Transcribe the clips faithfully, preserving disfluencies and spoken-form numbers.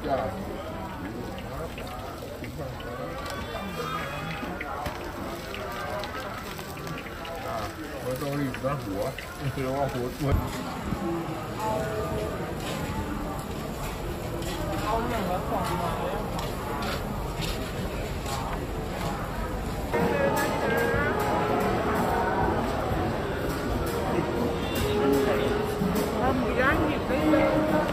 จ้าไม่ต้องรีบนะหัวเรียกว่าหัวหัวเอาหนึ่งละสองร้อยเอาหมูย่างหยิบได้เลย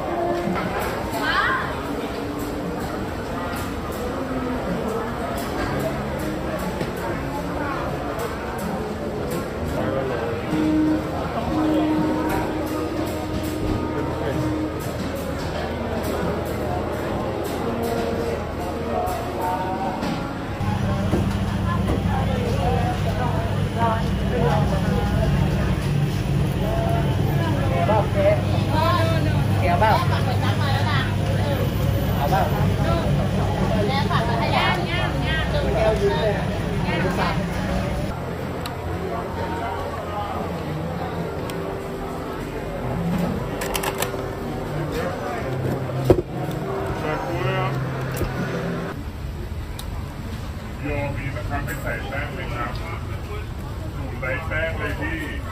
เดี๋ยวเปล่าเอาเปล่าแล้วฝากมาให้ย่างย่างย่างตัวเดียวยืนเลยย่างย่างโยมีนะครับไม่ใส่แป้งเลยครับหนูใส่แป้งเลยพี่